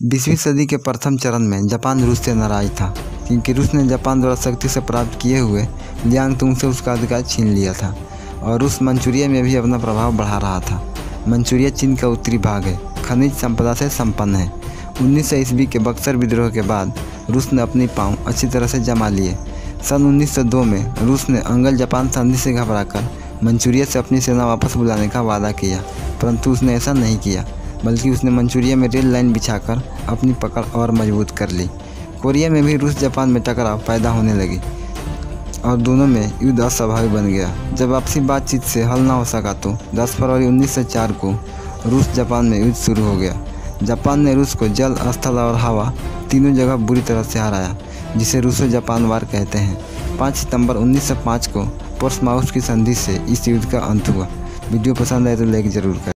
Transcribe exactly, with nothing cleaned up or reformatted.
बीसवीं सदी के प्रथम चरण में जापान रूस से नाराज था, क्योंकि रूस ने जापान द्वारा शक्ति से प्राप्त किए हुए लियांगतुंग से उसका अधिकार छीन लिया था और रूस मंचूरिया में भी अपना प्रभाव बढ़ा रहा था। मंचूरिया चीन का उत्तरी भाग है, खनिज संपदा से संपन्न है। उन्नीस सौ ईस्वी के बक्सर विद्रोह के बाद रूस ने अपनी पाँव अच्छी तरह से जमा लिए। सन उन्नीस सौ दो में रूस ने अंगल जापान संधि से घबराकर मंचूरिया से अपनी सेना वापस बुलाने का वादा किया, परंतु उसने ऐसा नहीं किया, बल्कि उसने मंचूरिया में रेल लाइन बिछाकर अपनी पकड़ और मजबूत कर ली। कोरिया में भी रूस जापान में टकराव पैदा होने लगी और दोनों में युद्ध अस्वाभाविक बन गया। जब आपसी बातचीत से हल न हो सका तो दस फरवरी उन्नीस सौ चार को रूस जापान में युद्ध शुरू हो गया। जापान ने रूस को जल, स्थल और हवा तीनों जगह बुरी तरह से हराया, जिसे रूसो जापान वार कहते हैं। पाँच सितंबर उन्नीस सौ पाँच को पोर्ट्समाउथ की संधि से इस युद्ध का अंत हुआ। वीडियो पसंद आए तो लाइक जरूर करें।